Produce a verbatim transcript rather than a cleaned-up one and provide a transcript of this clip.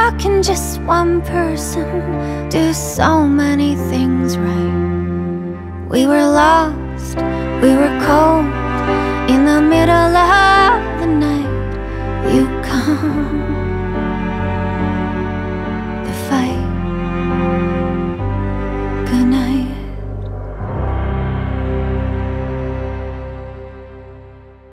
How can just one person do so many things right? We were lost, we were cold.